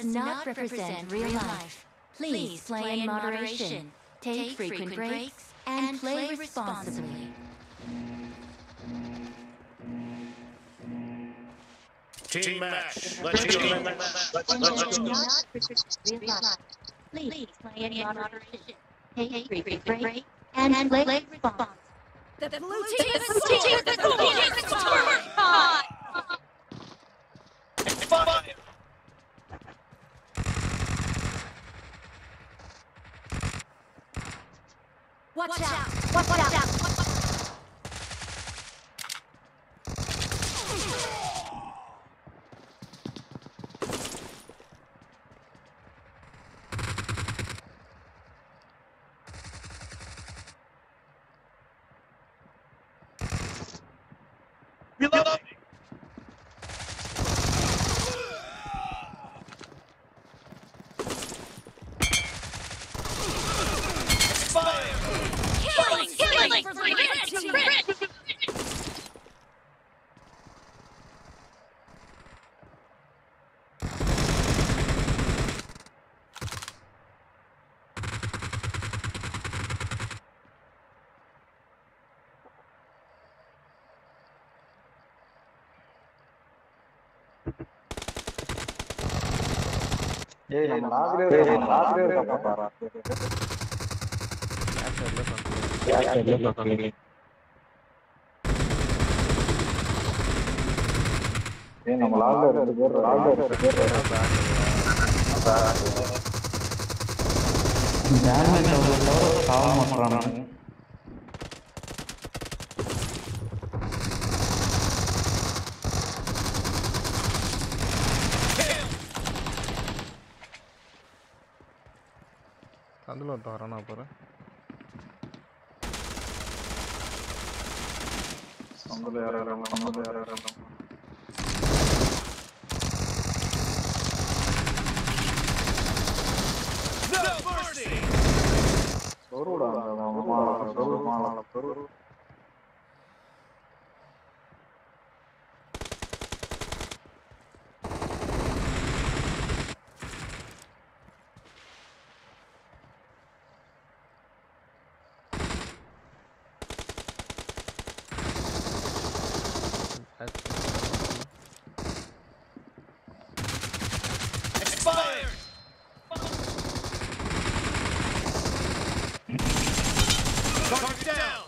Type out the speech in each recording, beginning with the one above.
not represent real life. Please play in moderation, take frequent breaks, and play responsibly. Team match. Let's go. Not represent real life. Please play in moderation, take frequent breaks, and play responsibly. The blue team is scored! The blue team is scored! Fire! Watch out! Watch out! Reloading! Fire! Killing for the red team! అందులో దొరనా పర అందులో యారారా No mercy! దొరుడా Mala Expired! Target down!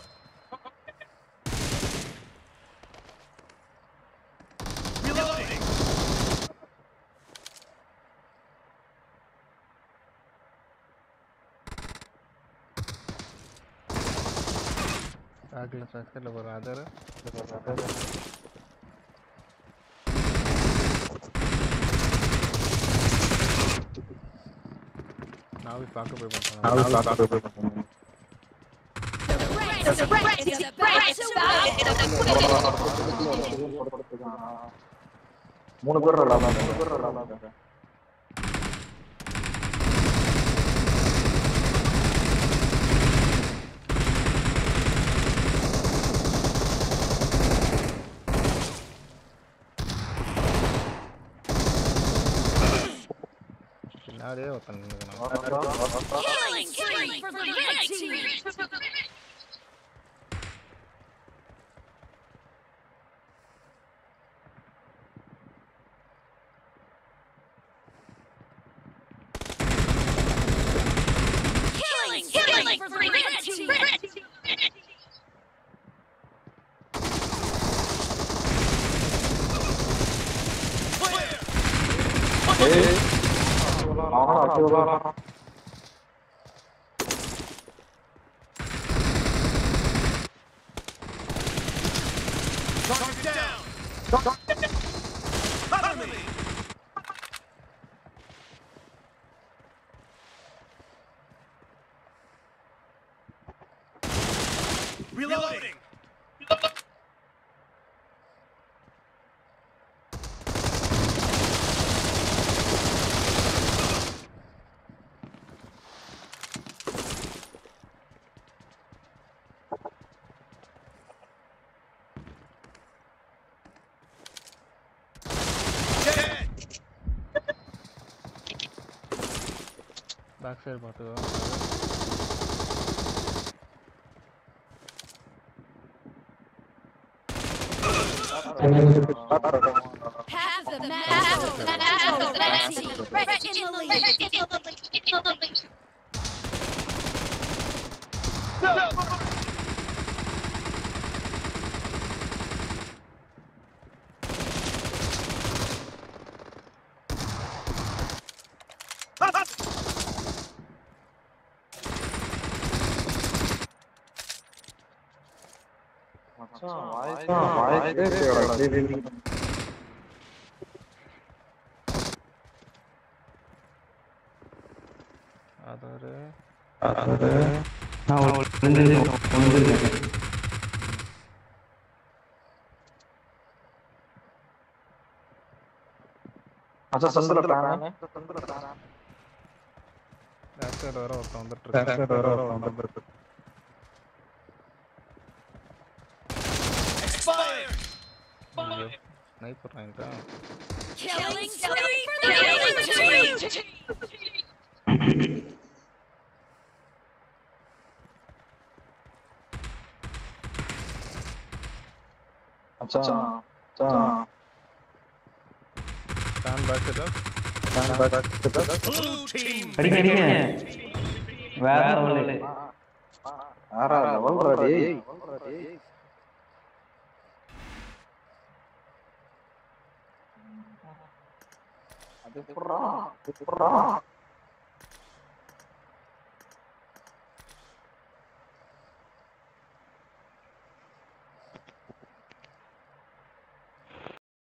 Reloading! agla saska le brother now we talk about The red team is about மூணு பேர் விளையாடுறாங்க பின்னாடியே ஒருத்தன் killing for the red team! Killing for the red team! Target down! Cover me! Reloading! Back side பார்த்துக்கோ. Half the match. Red in the lead. Back side வர ஒருத்தன் வந்துட்டு Expired! Sniper வாங்கிட்டா. Killing spree for the team. Stand back side. Blue team! வேற level. ஆறா level ready. அது புறா